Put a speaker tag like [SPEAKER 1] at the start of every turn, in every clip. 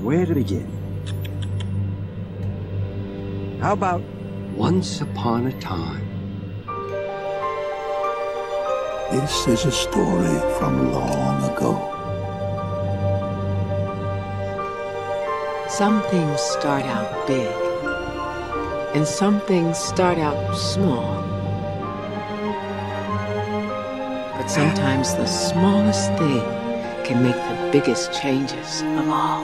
[SPEAKER 1] where to begin? How about once upon a time?
[SPEAKER 2] This is a story from long ago.
[SPEAKER 3] Some things start out big, and some things start out small. But sometimes the smallest thing can make the biggest changes of all.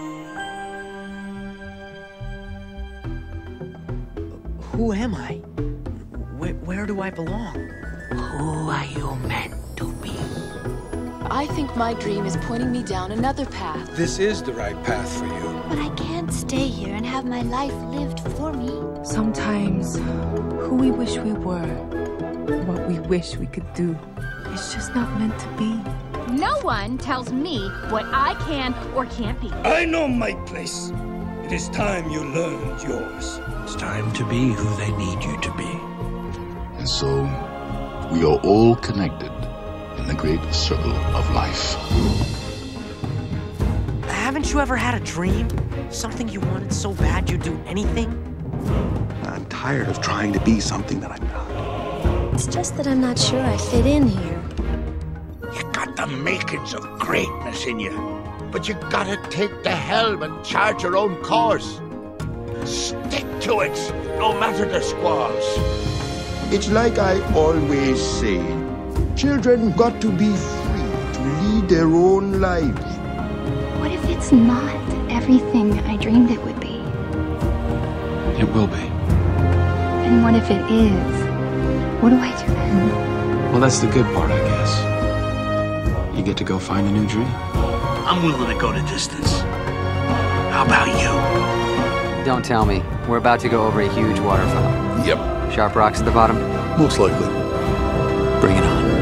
[SPEAKER 4] Who am I? Where do I belong?
[SPEAKER 3] Who are you meant to be?
[SPEAKER 5] I think my dream is pointing me down another path.
[SPEAKER 6] This is the right path for you.
[SPEAKER 7] But I can't stay here and have my life lived for me.
[SPEAKER 8] Sometimes, who we wish we were, what we wish we could do, it's just not meant to be.
[SPEAKER 9] No one tells me what I can or can't be.
[SPEAKER 10] I know my place. It is time you learned yours.
[SPEAKER 11] It's time to be who they need you to be.
[SPEAKER 2] And so, we are all connected in the great circle of life.
[SPEAKER 4] Haven't you ever had a dream? Something you wanted so bad you'd do anything?
[SPEAKER 12] I'm tired of trying to be something that I'm not.
[SPEAKER 7] It's just that I'm not sure I fit in here.
[SPEAKER 11] You got the makings of greatness in you, but you gotta take the helm and chart your own course. Stick to it, no matter the squalls.
[SPEAKER 13] It's like I always say, children got to be free to lead their own lives.
[SPEAKER 7] What if it's not everything I dreamed it would be?
[SPEAKER 6] It will be.
[SPEAKER 7] And what if it is? What do I do then?
[SPEAKER 6] Well, that's the good part, I guess. You get to go find a new dream.
[SPEAKER 11] I'm willing to go the distance. How about you?
[SPEAKER 14] Don't tell me. We're about to go over a huge waterfall.
[SPEAKER 2] Yep.
[SPEAKER 14] Sharp rocks at the bottom?
[SPEAKER 2] Most likely.
[SPEAKER 14] Bring it on.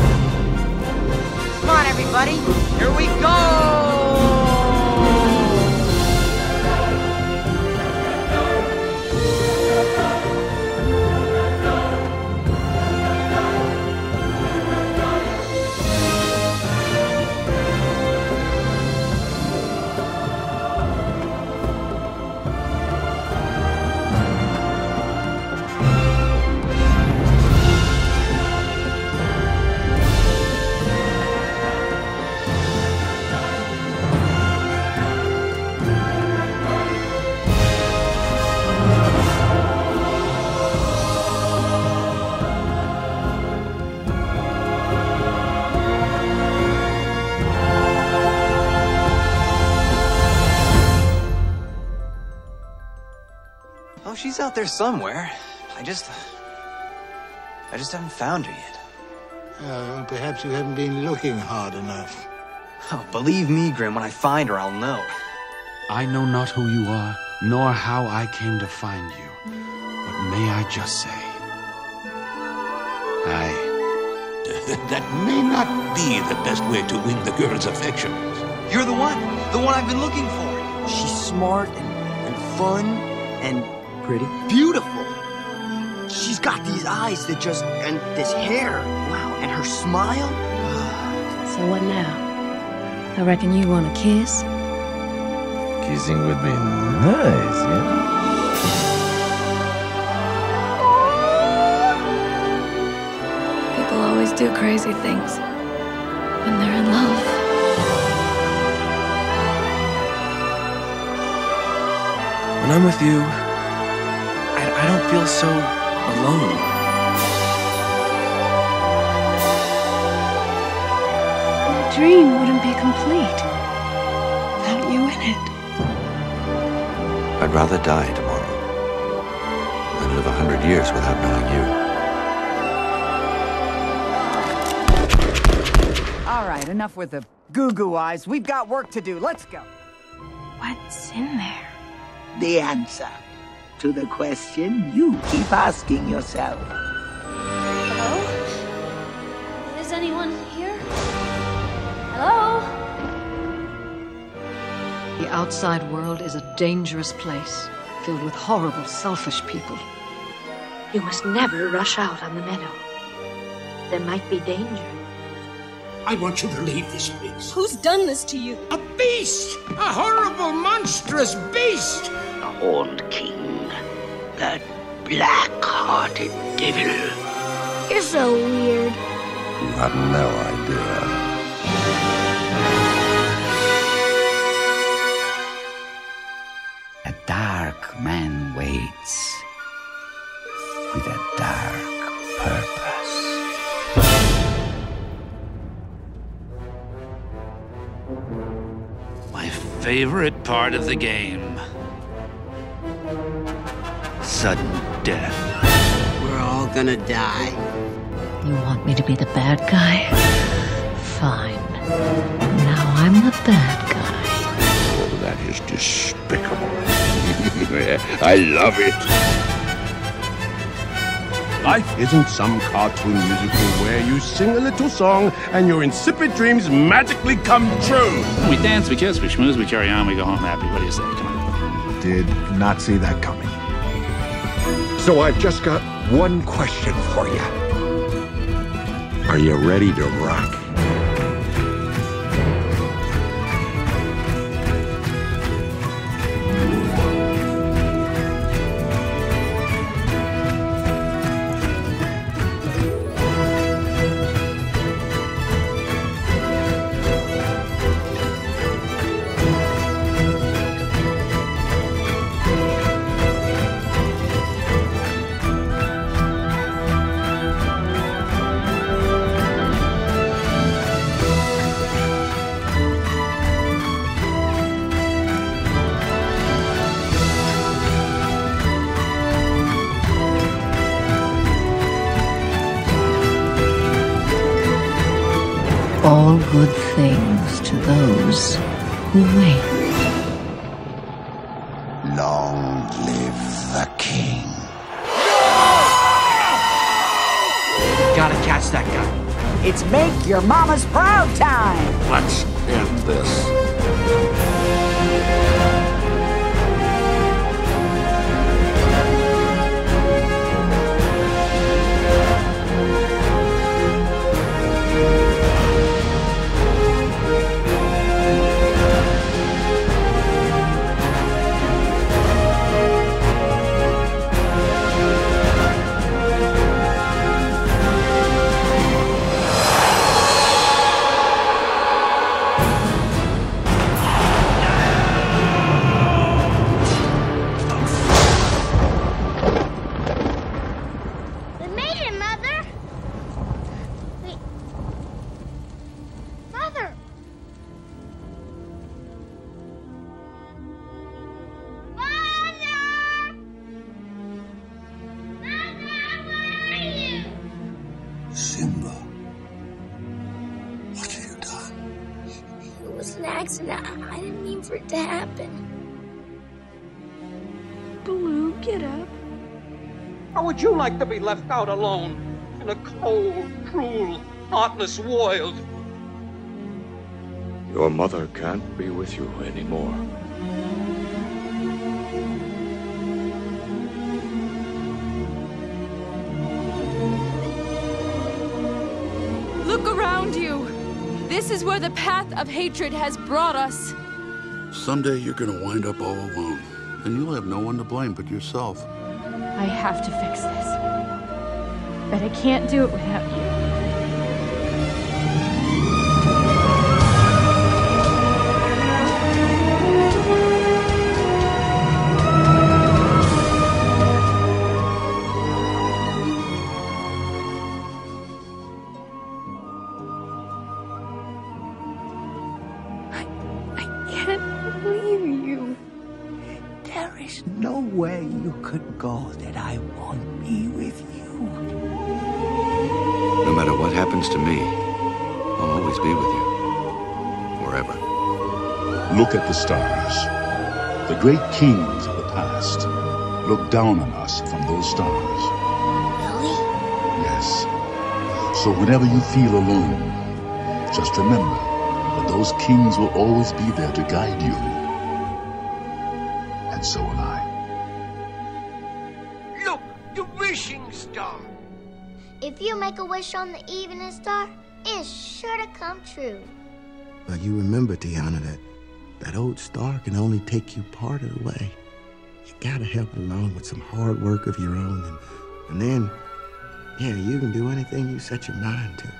[SPEAKER 4] Come on, everybody. Here we go! Oh, she's out there somewhere. I just haven't found her yet.
[SPEAKER 15] Well, perhaps you haven't been looking hard enough.
[SPEAKER 4] Oh, believe me, Grim, when I find her, I'll know.
[SPEAKER 6] I know not who you are, nor how I came to find you. But may I just say,
[SPEAKER 11] That may not be the best way to win the girl's affections.
[SPEAKER 4] You're the one I've been looking for. She's smart and fun and
[SPEAKER 1] Pretty.
[SPEAKER 4] beautiful. She's got these eyes that just, and this hair. Wow, and her smile.
[SPEAKER 8] So what now? I reckon you want a kiss?
[SPEAKER 16] Kissing would be nice, yeah?
[SPEAKER 8] People always do crazy things when they're in love.
[SPEAKER 4] When I'm with you, I don't feel so alone.
[SPEAKER 8] The dream wouldn't be complete without you in it.
[SPEAKER 17] I'd rather die tomorrow than live 100 years without knowing you.
[SPEAKER 18] All right, enough with the goo-goo eyes. We've got work to do. Let's go.
[SPEAKER 8] What's in there?
[SPEAKER 19] The answer to the question you keep asking yourself.
[SPEAKER 7] Hello? Is anyone here? Hello?
[SPEAKER 20] The outside world is a dangerous place, filled with horrible, selfish people.
[SPEAKER 21] You must never rush out on the meadow. There might be danger.
[SPEAKER 11] I want you to leave this place.
[SPEAKER 5] Who's done this to you?
[SPEAKER 11] A beast! A horrible monster! monstrous beast!
[SPEAKER 19] The Horned King. That black-hearted devil.
[SPEAKER 21] You're so weird.
[SPEAKER 2] You have no idea.
[SPEAKER 19] A dark man waits with a dark purpose.
[SPEAKER 3] My favorite part of the game. Sudden death.
[SPEAKER 4] We're all gonna die.
[SPEAKER 20] You want me to be the bad guy? Fine. Now I'm the bad guy.
[SPEAKER 11] Oh, that is despicable. I love it.
[SPEAKER 22] Life isn't some cartoon musical where you sing a little song and your insipid dreams magically come true.
[SPEAKER 3] We dance, we kiss, we schmooze, we carry on, we go home happy. What do you say? Come on.
[SPEAKER 12] Did not see that coming. So I've just got one question for you. Are you ready to rock?
[SPEAKER 20] All good things to those who wait.
[SPEAKER 19] Long live the king.
[SPEAKER 4] Gotta catch that guy.
[SPEAKER 18] It's make your mama's proud time.
[SPEAKER 11] Let's end this.
[SPEAKER 2] Simba, what have you done?
[SPEAKER 21] It was an accident. I didn't mean for it to happen.
[SPEAKER 23] Baloo, get up.
[SPEAKER 24] How would you like to be left out alone in a cold, cruel, heartless world?
[SPEAKER 11] Your mother can't be with you anymore.
[SPEAKER 5] Look around you. This is where the path of hatred has brought us.
[SPEAKER 6] Someday you're gonna wind up all alone, and you'll have no one to blame but yourself.
[SPEAKER 5] I have to fix this. But I can't do it without you.
[SPEAKER 19] Nowhere you could go that I won't be with you.
[SPEAKER 17] No matter what happens to me, I'll always be with you. Forever.
[SPEAKER 2] Look at the stars. The great kings of the past look down on us from those stars.
[SPEAKER 21] Really?
[SPEAKER 2] Yes. So whenever you feel alone, just remember that those kings will always be there to guide you. And so will I.
[SPEAKER 4] Look, the wishing star.
[SPEAKER 21] If you make a wish on the evening star, it's sure to come true.
[SPEAKER 13] Now you remember, Tiana, that That old star can only take you part of the way. You gotta help it along with some hard work of your own, and then, yeah, you can do anything you set your mind to.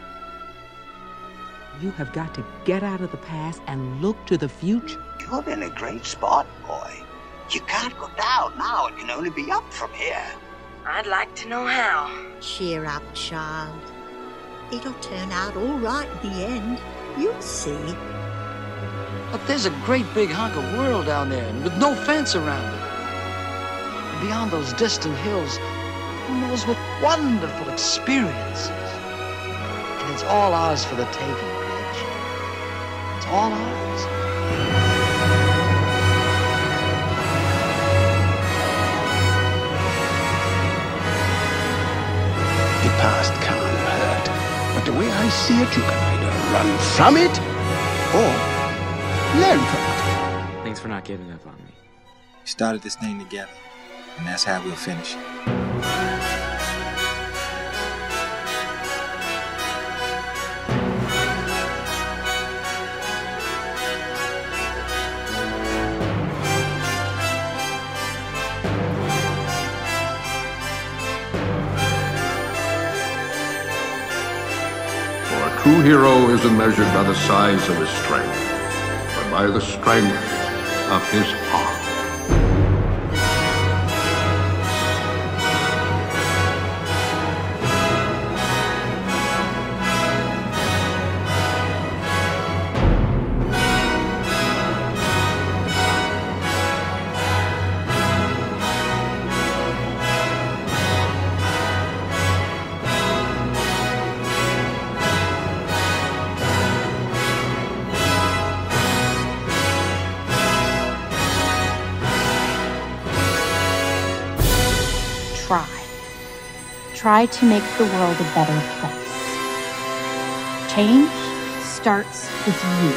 [SPEAKER 9] You have got to get out of the past and look to the future.
[SPEAKER 19] You're in a great spot, boy. You can't go down now. It can only be up from here.
[SPEAKER 21] I'd like to know how.
[SPEAKER 10] Cheer up, child. It'll turn out all right in the end. You'll see.
[SPEAKER 14] But there's a great big hunk of world down there with no fence around it. And beyond those distant hills, who knows what wonderful experiences. And it's all ours for the taking, Paige. It's all ours.
[SPEAKER 22] The past can't hurt, but the way I see it, you can either run from it or learn from it.
[SPEAKER 23] Thanks for not giving up on me.
[SPEAKER 25] We started this thing together, and that's how we'll finish it.
[SPEAKER 26] For a true hero isn't measured by the size of his strength, but by the strength of his heart.
[SPEAKER 27] Try to make the world a better place. Change starts with you.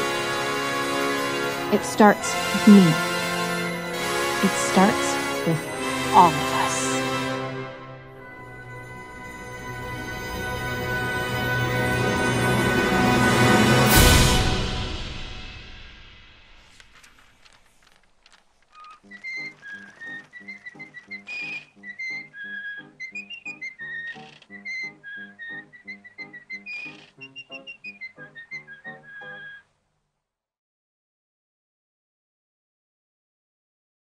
[SPEAKER 27] It starts with me. It starts with all of us.